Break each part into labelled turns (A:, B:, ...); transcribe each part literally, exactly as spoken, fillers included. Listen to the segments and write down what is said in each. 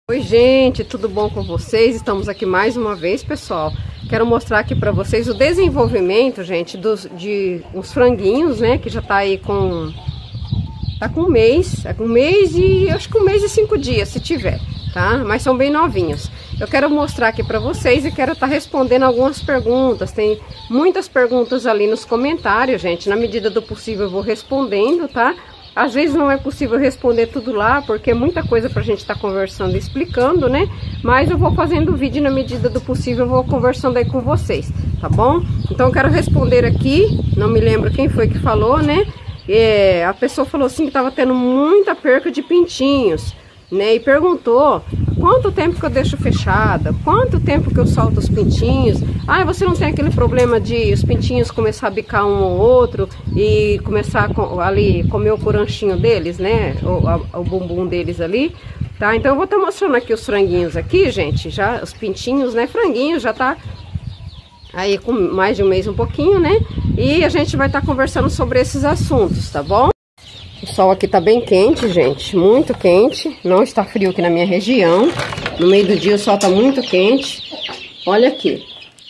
A: Oi gente, tudo bom com vocês? Estamos aqui mais uma vez, pessoal. Quero mostrar aqui para vocês o desenvolvimento, gente, dos, de uns franguinhos, né? Que já tá aí com... Tá com um mês, é com um mês e... acho que um mês e cinco dias, se tiver, tá? Mas são bem novinhos. Eu quero mostrar aqui para vocês e quero estar tá respondendo algumas perguntas. Tem muitas perguntas ali nos comentários, gente. Na medida do possível eu vou respondendo, tá? Às vezes não é possível responder tudo lá, porque é muita coisa pra gente estar tá conversando e explicando, né? Mas eu vou fazendo vídeo na medida do possível, eu vou conversando aí com vocês, tá bom? Então eu quero responder aqui, não me lembro quem foi que falou, né? É, a pessoa falou assim que tava tendo muita perca de pintinhos, né? E perguntou quanto tempo que eu deixo fechada, quanto tempo que eu solto os pintinhos. Ah, você não tem aquele problema de os pintinhos começar a bicar um ou outro e começar a, ali comer o coranchinho deles, né? O, a, o bumbum deles ali, tá? Então eu vou estar mostrando aqui os franguinhos aqui, gente, já os pintinhos, né? Franguinhos já tá aí com mais de um mês um pouquinho, né? E a gente vai estar conversando sobre esses assuntos, tá bom? O sol aqui tá bem quente, gente, muito quente, não está frio aqui na minha região. No meio do dia o sol tá muito quente. Olha aqui.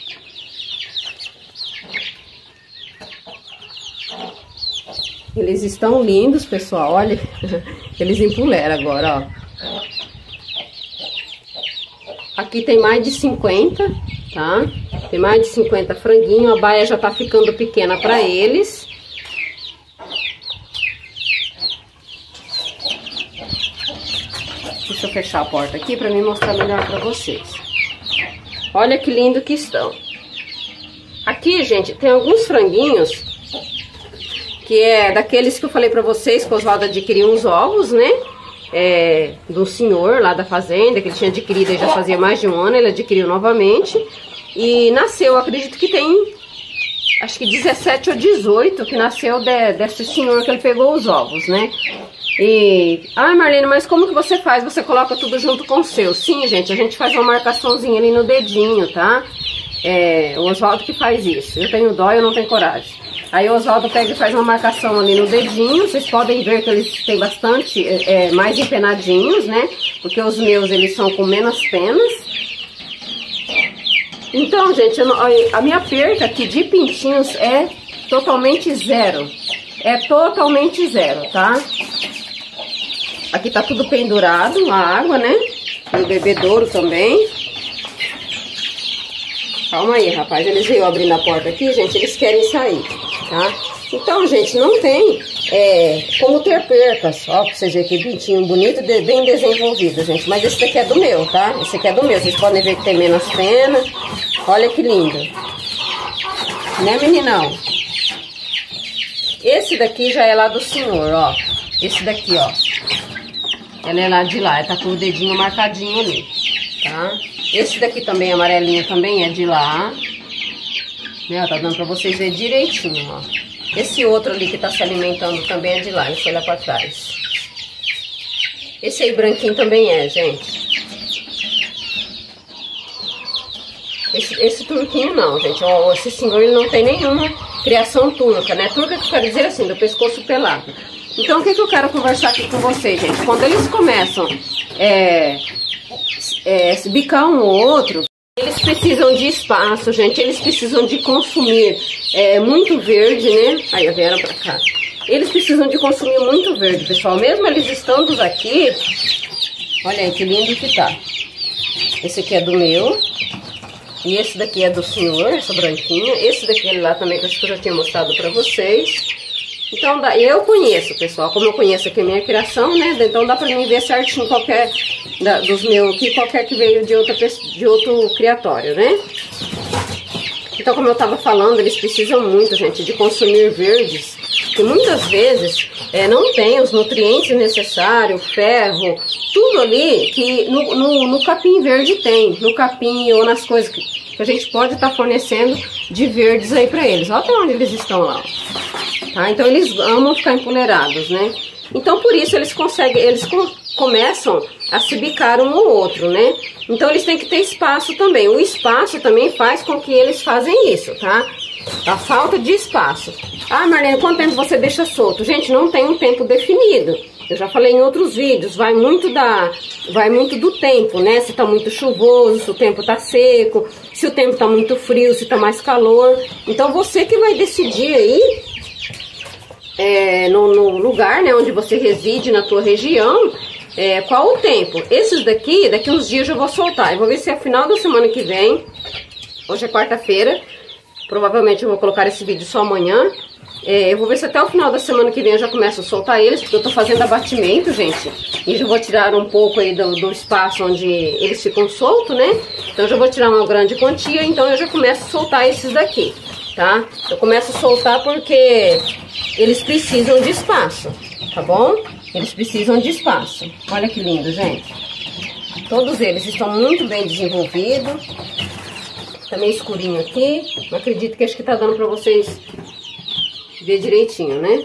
A: Eles estão lindos, pessoal, olha. Eles empuleram agora, ó. Aqui tem mais de cinquenta, tá? Tem mais de cinquenta franguinhos, a baia já tá ficando pequena para eles. Deixa eu fechar a porta aqui para me mostrar melhor para vocês. Olha que lindo que estão. Aqui, gente, tem alguns franguinhos que é daqueles que eu falei para vocês que o Oswaldo adquiriu uns ovos, né? É, do senhor lá da fazenda, que ele tinha adquirido e já fazia mais de um ano, ele adquiriu novamente. E nasceu, eu acredito que tem, acho que dezessete ou dezoito que nasceu de, desse senhor que ele pegou os ovos, né? E, ah, Marlene, mas como que você faz? Você coloca tudo junto com o seu? Sim, gente, a gente faz uma marcaçãozinha ali no dedinho, tá? É, o Oswaldo que faz isso. Eu tenho dó, eu não tenho coragem. Aí o Oswaldo pega e faz uma marcação ali no dedinho. Vocês podem ver que eles têm bastante, é, mais empenadinhos, né? Porque os meus, eles são com menos penas. Então, gente, eu não, a minha perca aqui de pintinhos é totalmente zero. É totalmente zero, tá? Aqui tá tudo pendurado, a água, né? E o bebedouro também. Calma aí, rapaz. Eles veio abrindo a porta aqui, gente. Eles querem sair, tá? Então, gente, não tem é, como ter percas. Ó, pra vocês verem que pintinho bonito, bem desenvolvido, gente. Mas esse daqui é do meu, tá? Esse aqui é do meu. Vocês podem ver que tem menos pena. Olha que lindo. Né, meninão? Esse daqui já é lá do senhor, ó. Esse daqui, ó. Ela é lá de lá, ela tá com o dedinho marcadinho ali, tá? Esse daqui também, amarelinho, também é de lá. Né, tá dando pra vocês verem direitinho, ó. Esse outro ali que tá se alimentando também é de lá, deixa eu olhar pra trás. Esse aí branquinho também é, gente. Esse, esse turquinho não, gente. Ó, esse senhor, ele não tem nenhuma criação turca, né? Turca que eu quero dizer assim, do pescoço pelado. Então, o que, que eu quero conversar aqui com vocês, gente? Quando eles começam é, é, se bicar um ou outro, eles precisam de espaço, gente. Eles precisam de consumir é, muito verde, né? Aí, vieram pra cá. Eles precisam de consumir muito verde, pessoal. Mesmo eles estando aqui, olha aí que lindo que tá. Esse aqui é do meu. E esse daqui é do senhor, essa branquinha. Esse daqui lá também, que eu acho que eu já tinha mostrado pra vocês. Então, eu conheço, pessoal, como eu conheço aqui a minha criação, né? Então dá pra mim ver certinho qualquer da, dos meus aqui, qualquer que veio de, outra, de outro criatório, né? Então, como eu tava falando, eles precisam muito, gente, de consumir verdes, que muitas vezes é, não tem os nutrientes necessários, ferro, tudo ali que no, no, no capim verde tem, no capim ou nas coisas que, que a gente pode estar tá fornecendo de verdes aí pra eles. Olha até onde eles estão lá, tá? Então eles amam ficar empoleirados, né? Então por isso eles conseguem, eles com, começam a se bicar um ou outro, né? Então eles têm que ter espaço também. O espaço também faz com que eles fazem isso, tá? A falta de espaço. Ah, Marlene, quanto tempo você deixa solto? Gente, não tem um tempo definido. Eu já falei em outros vídeos, vai muito da, vai muito do tempo, né? Se tá muito chuvoso, se o tempo tá seco, se o tempo tá muito frio, se tá mais calor. Então você que vai decidir aí, é, no, no lugar, né, onde você reside, na tua região, é, qual o tempo. Esses daqui, daqui uns dias eu vou soltar. Eu vou ver se é final da semana que vem. Hoje é quarta-feira. Provavelmente eu vou colocar esse vídeo só amanhã. É, eu vou ver se até o final da semana que vem eu já começo a soltar eles, porque eu tô fazendo abatimento, gente. E já vou tirar um pouco aí do, do espaço onde eles ficam soltos, né? Então eu já vou tirar uma grande quantia, então eu já começo a soltar esses daqui, tá? Eu começo a soltar porque eles precisam de espaço, tá bom? Eles precisam de espaço. Olha que lindo, gente. Todos eles estão muito bem desenvolvidos. Tá meio escurinho aqui. Não acredito que acho que tá dando pra vocês ver direitinho, né?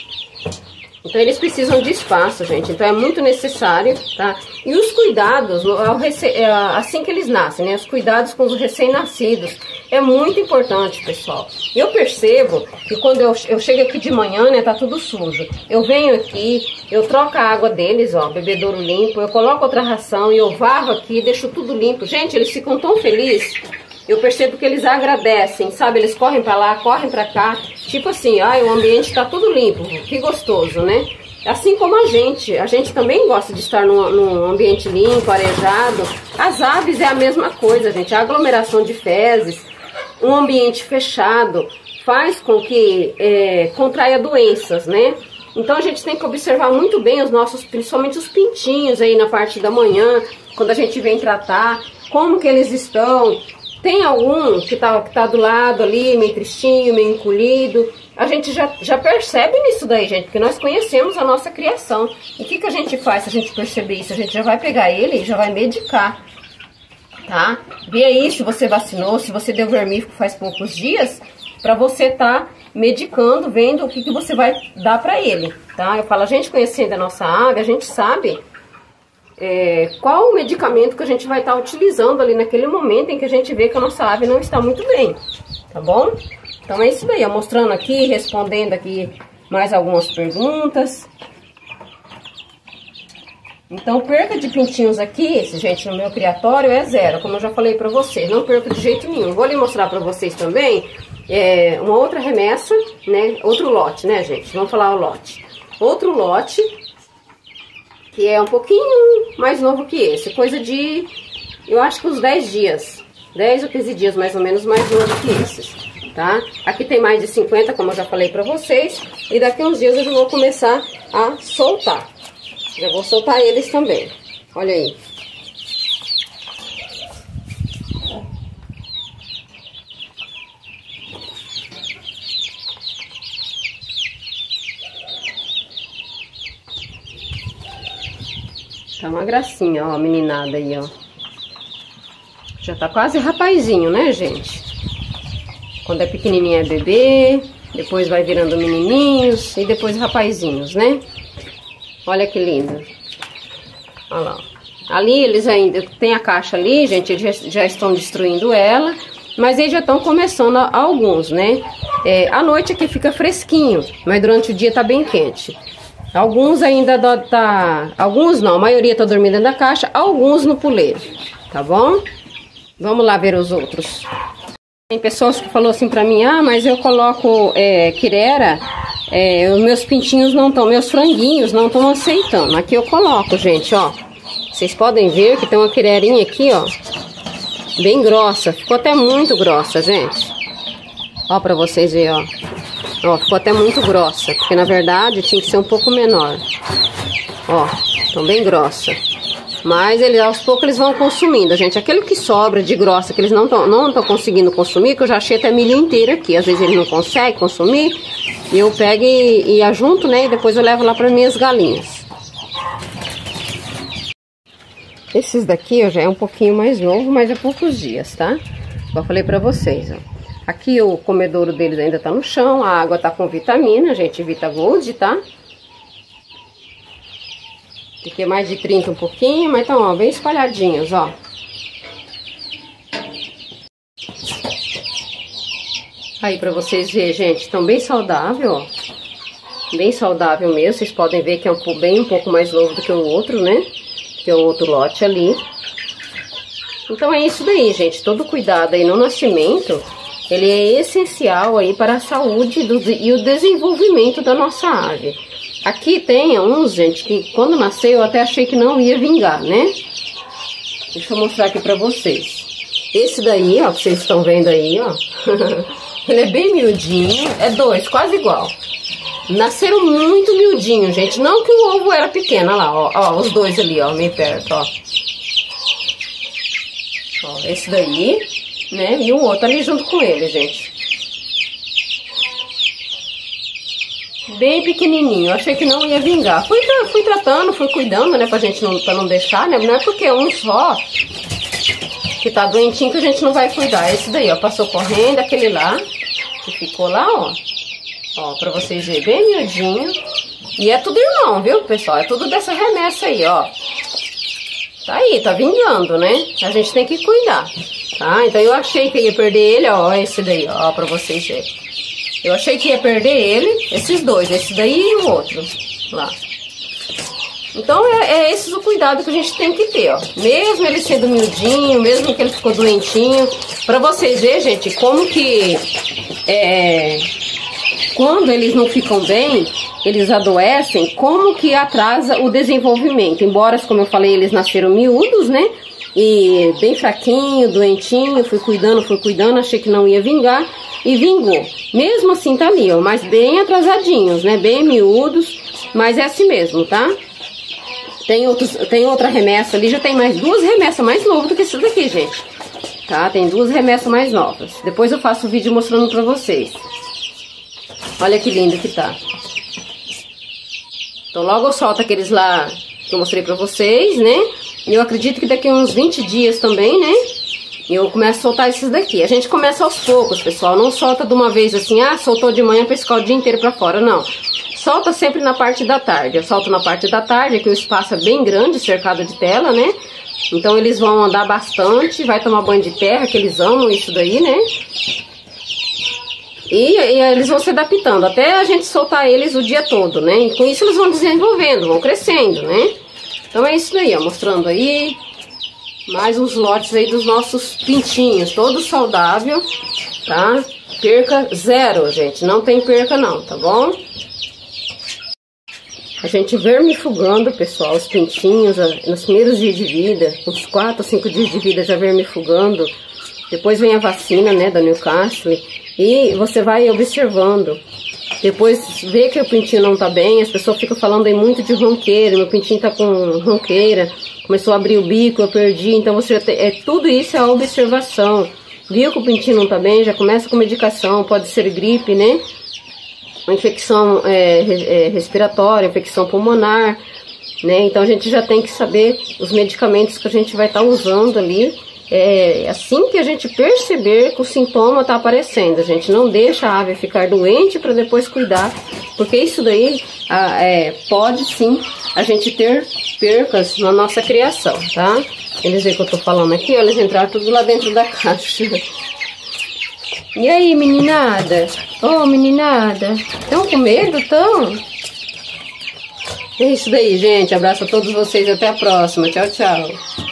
A: Então eles precisam de espaço, gente. Então é muito necessário, tá? E os cuidados, assim que eles nascem, né? Os cuidados com os recém-nascidos é muito importante, pessoal. Eu percebo que quando eu, eu chego aqui de manhã, né? Tá tudo sujo. Eu venho aqui, eu troco a água deles, ó, bebedouro limpo. Eu coloco outra ração e eu varro aqui, deixo tudo limpo. Gente, eles ficam tão felizes. Eu percebo que eles agradecem, sabe? Eles correm pra lá, correm pra cá. Tipo assim, ai, o ambiente tá tudo limpo. Que gostoso, né? Assim como a gente. A gente também gosta de estar num, num ambiente limpo, arejado. As aves é a mesma coisa, gente. A aglomeração de fezes, um ambiente fechado, faz com que é, contraia doenças, né? Então a gente tem que observar muito bem os nossos, principalmente os pintinhos aí na parte da manhã, quando a gente vem tratar, como que eles estão. Tem algum que tá, que tá do lado ali, meio tristinho, meio encolhido. A gente já, já percebe nisso daí, gente, porque nós conhecemos a nossa criação. E o que, que a gente faz se a gente perceber isso? A gente já vai pegar ele e já vai medicar, tá? Vê aí se você vacinou, se você deu vermífugo faz poucos dias, pra você tá medicando, vendo o que, que você vai dar pra ele, tá? Eu falo, a gente conhecendo a nossa ave, a gente sabe... É, qual o medicamento que a gente vai estar utilizando ali naquele momento em que a gente vê que a nossa ave não está muito bem, tá bom? Então é isso daí, ó, mostrando aqui, respondendo aqui mais algumas perguntas. Então perca de pintinhos aqui, gente, no meu criatório é zero, como eu já falei pra vocês, não perca de jeito nenhum. Vou lhe mostrar pra vocês também é, uma outra remessa, né, outro lote, né, gente, vamos falar o lote. Outro lote... que é um pouquinho mais novo que esse, coisa de, eu acho que uns dez dias, dez ou quinze dias mais ou menos mais novo que esses, tá? Aqui tem mais de cinquenta, como eu já falei pra vocês, e daqui uns dias eu já vou começar a soltar, já vou soltar eles também, olha aí. Tá uma gracinha, ó, a meninada aí, ó. Já tá quase rapazinho, né, gente? Quando é pequenininho é bebê, depois vai virando menininhos e depois rapazinhos, né? Olha que lindo. Olha lá. Ali eles ainda, tem a caixa ali, gente, eles já, já estão destruindo ela, mas eles já estão começando a, alguns, né? É, à noite aqui fica fresquinho, mas durante o dia tá bem quente. Alguns ainda tá... Alguns não, a maioria tá dormindo dentro da caixa, alguns no puleiro, tá bom? Vamos lá ver os outros. Tem pessoas que falou assim pra mim, ah, mas eu coloco é, quirera, é, os meus pintinhos não estão, meus franguinhos não estão aceitando. Aqui eu coloco, gente, ó. Vocês podem ver que tem uma quirerinha aqui, ó, bem grossa. Ficou até muito grossa, gente. Ó, pra vocês verem, ó. Ó, ficou até muito grossa, porque na verdade tinha que ser um pouco menor. Ó, estão bem grossa. Mas eles, aos poucos eles vão consumindo, gente. Aquele que sobra de grossa, que eles não estão não estão conseguindo consumir, que eu já achei até milho inteiro aqui. Às vezes eles não conseguem consumir, e eu pego e, e ajunto, né? E depois eu levo lá para minhas galinhas. Esses daqui ó, já é um pouquinho mais novo, mas é poucos dias, tá? Como eu falei pra vocês, ó. Aqui o comedouro deles ainda tá no chão, a água tá com vitamina, gente, Vita Gold, tá? Aqui é mais de trinta um pouquinho, mas estão, ó, bem espalhadinhos, ó. Aí pra vocês verem, gente, estão bem saudáveis, ó. bem saudável mesmo. Vocês podem ver que é um, bem um pouco mais novo do que o outro, né? Que é o outro lote ali. Então é isso daí, gente. Todo cuidado aí no nascimento, ele é essencial aí para a saúde do, e o desenvolvimento da nossa ave. Aqui tem uns, gente, que quando nasceu eu até achei que não ia vingar, né? Deixa eu mostrar aqui pra vocês. Esse daí, ó, que vocês estão vendo aí, ó. Ele é bem miudinho, é dois, quase igual. Nasceram muito miudinho, gente. Não que o ovo era pequeno, olha lá, ó, ó, os dois ali, ó, meio perto, ó. Ó, esse daí, né, e o outro ali junto com ele, gente. Bem pequenininho, eu achei que não ia vingar. Fui, fui tratando, fui cuidando, né, pra gente não, pra não deixar, né, não é porque um só que tá doentinho que a gente não vai cuidar. Esse daí, ó, passou correndo, aquele lá, que ficou lá, ó. Ó, pra vocês verem, bem miudinho. E é tudo irmão, viu, pessoal? É tudo dessa remessa aí, ó. Tá aí, tá vingando, né? A gente tem que cuidar, tá? Então eu achei que ia perder ele, ó, esse daí, ó, pra vocês verem. Eu achei que ia perder ele, esses dois, esse daí e o outro, lá. Então é, é esse o cuidado que a gente tem que ter, ó. Mesmo ele sendo miudinho, mesmo que ele ficou doentinho. Pra vocês verem, gente, como que... É, quando eles não ficam bem, eles adoecem, como que atrasa o desenvolvimento. Embora, como eu falei, eles nasceram miúdos, né? E bem fraquinho, doentinho, fui cuidando, fui cuidando, achei que não ia vingar. E vingou. Mesmo assim tá ali, ó, mas bem atrasadinhos, né? Bem miúdos, mas é assim mesmo, tá? Tem, outros, tem outra remessa ali, já tem mais duas remessas mais novas do que essas daqui, gente. Tá? Tem duas remessas mais novas. Depois eu faço o vídeo mostrando pra vocês. Olha que lindo que tá. Então logo eu solto aqueles lá que eu mostrei pra vocês, né? E eu acredito que daqui a uns vinte dias também, né? Eu começo a soltar esses daqui. A gente começa aos poucos, pessoal. Não solta de uma vez assim, ah, soltou de manhã pra ficar o dia inteiro pra fora. Não. Solta sempre na parte da tarde. Eu solto na parte da tarde, aqui o espaço é bem grande, cercado de tela, né? Então eles vão andar bastante, vai tomar banho de terra, que eles amam isso daí, né? E, e eles vão se adaptando, até a gente soltar eles o dia todo, né? E com isso eles vão desenvolvendo, vão crescendo, né? Então é isso daí, ó, mostrando aí mais uns lotes aí dos nossos pintinhos, todo saudável, tá? Perca zero, gente, não tem perca não, tá bom? A gente vermifugando, pessoal, os pintinhos nos primeiros dias de vida, uns quatro, cinco dias de vida já vermifugando. Depois vem a vacina, né, da Newcastle, e você vai observando. Depois vê que o pintinho não tá bem, as pessoas ficam falando aí muito de ronqueira, meu pintinho tá com ronqueira, começou a abrir o bico, eu perdi, então você já tem, é, tudo isso é a observação. Viu que o pintinho não tá bem, já começa com medicação, pode ser gripe, né? Uma infecção é, é, respiratória, infecção pulmonar, né? Então a gente já tem que saber os medicamentos que a gente vai estar tá usando ali. É, assim que a gente perceber que o sintoma está aparecendo, a gente não deixa a ave ficar doente para depois cuidar, porque isso daí a, é, pode sim a gente ter percas na nossa criação, tá? Eles veem que eu tô falando aqui, ó, eles entraram tudo lá dentro da caixa. E aí, meninada? Ô, oh, meninada, estão com medo, tão? É isso daí, gente, abraço a todos vocês, até a próxima, tchau, tchau.